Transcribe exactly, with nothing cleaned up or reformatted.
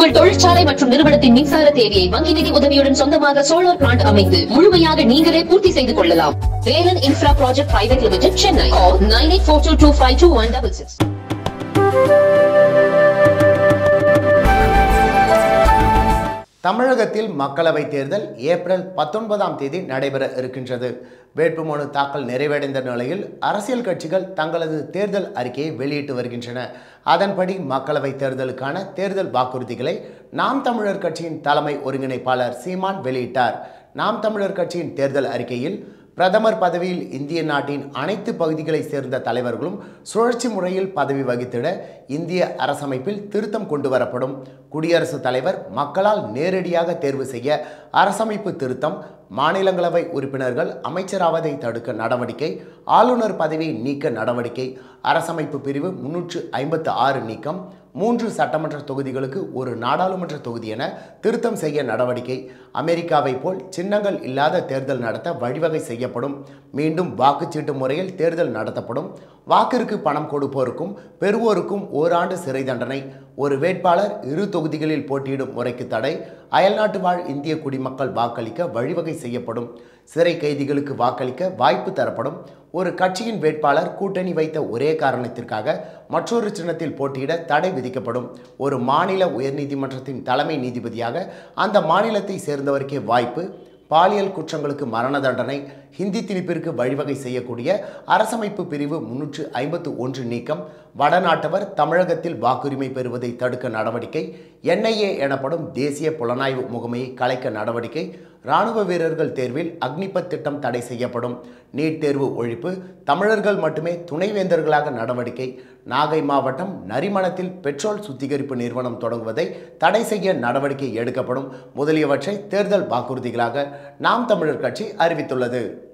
உங்கள் தொழிற்சாலை மற்றும் நிறுவனத்தின் மின்சார தேவையை வங்கி நிதி உதவியுடன் சொந்தமாக சோலார் பிளான்ட் அமைத்து முழுமையாக நீங்களே பூர்த்தி செய்து கொள்ளலாம். Velan infra project private limited, Chennai. Nine eight four two two five two one six six. தமிழகத்தில் மக்களவைத் தேர்தல் ஏப்ரல் பத்தொன்பதாம் தேதி நடைபெற இருக்கின்றது. வேட்புமனு தாக்கல் நிறைவடைந்த நிலையில் அரசியல் கட்சிகள் தங்களது தேர்தல் அறிக்கையை வெளியிட்டு வருகின்றன. அதன்படி மக்களவைத் தேர்தலுக்கான தேர்தல் வாக்குறுதிகளை நாம் தமிழர் கட்சியின் தலைமை ஒருங்கிணைப்பாளர் சீமான் வெளியிட்டார். நாம் தமிழர் கட்சியின் தேர்தல் அறிக்கையில் பிரதமர் பதவியில் இந்திய நாட்டின் அனைத்து பகுதிகளை சேர்ந்த தலைவர்களும் சுழற்சி முறையில் பதவி வகித்திட இந்திய அரசமைப்பில் திருத்தம் கொண்டு வரப்படும். குடியரசுத் தலைவர் மக்களால் நேரடியாக தேர்வு செய்ய அரசமைப்பு திருத்தம். மாநிலங்களவை உறுப்பினர்கள் அமைச்சராவதை தடுக்க நடவடிக்கை. ஆளுநர் பதவியை நீக்க நடவடிக்கை. அரசமைப்பு பிரிவு முன்னூற்று ஐம்பத்து ஆறு நீக்கம். மூன்று சட்டமன்ற தொகுதிகளுக்கு ஒரு நாடாளுமன்ற தொகுதி என திருத்தம் செய்ய நடவடிக்கை. அமெரிக்காவை போல் சின்னங்கள் இல்லாத தேர்தல் நடத்த வழிவகை செய்யப்படும். மீண்டும் வாக்குச்சீட்டு முறையில் தேர்தல் நடத்தப்படும். வாக்கிற்கு பணம் கொடுப்போருக்கும் பெறுவோருக்கும் ஓராண்டு சிறை தண்டனை. ஒரு வேட்பாளர் இரு தொகுதிகளில் போட்டியிடும் முறைக்கு தடை. அயல்நாட்டு வாழ் இந்திய குடிமக்கள் வாக்களிக்க வழிவகை செய்யப்படும். சிறை கைதிகளுக்கு வாக்களிக்க வாய்ப்பு தரப்படும். ஒரு கட்சியின் வேட்பாளர் கூட்டணி வைத்த ஒரே காரணத்திற்காக மற்றொரு சின்னத்தில் போட்டியிட தடை விதிக்கப்படும். ஒரு மாநில உயர்நீதிமன்றத்தின் தலைமை நீதிபதியாக அந்த மாநிலத்தை சேர்ந்தவருக்கே வாய்ப்பு. பாலியல் குற்றங்களுக்கு மரண தண்டனை. ஹிந்தி திணிப்பிற்கு வழிவகை செய்யக்கூடிய அரசமைப்பு பிரிவு முன்னூற்று ஐம்பத்து ஒன்று நீக்கம். வடநாட்டவர் தமிழகத்தில் வாக்குரிமை பெறுவதை தடுக்க நடவடிக்கை. என்ஐஏ எனப்படும் தேசிய புலனாய்வு முகமையை கலைக்க நடவடிக்கை. இராணுவ வீரர்கள் தேர்வில் அக்னிபத் திட்டம் தடை செய்யப்படும். நீட் தேர்வு ஒழிப்பு. தமிழர்கள் மட்டுமே துணைவேந்தர்களாக நடவடிக்கை. நாகை மாவட்டம் நரிமணத்தில் பெட்ரோல் சுத்திகரிப்பு நிறுவனம் தொடங்குவதை தடை செய்ய நடவடிக்கை எடுக்கப்படும். முதலியவற்றை தேர்தல் வாக்குறுதிகளாக நாம் தமிழர் கட்சி அறிவித்துள்ளது.